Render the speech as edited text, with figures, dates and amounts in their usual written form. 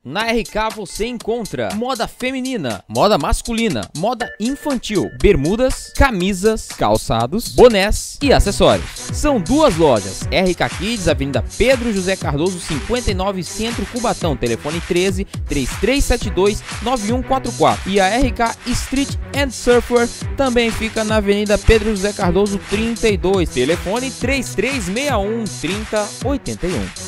Na RK você encontra moda feminina, moda masculina, moda infantil, bermudas, camisas, calçados, bonés e acessórios. São duas lojas, RK Kids, Avenida Pedro José Cardoso 59, Centro Cubatão, telefone 13 3372 9144. E a RK Street and Surfwear também fica na Avenida Pedro José Cardoso 32, telefone 3361 3081.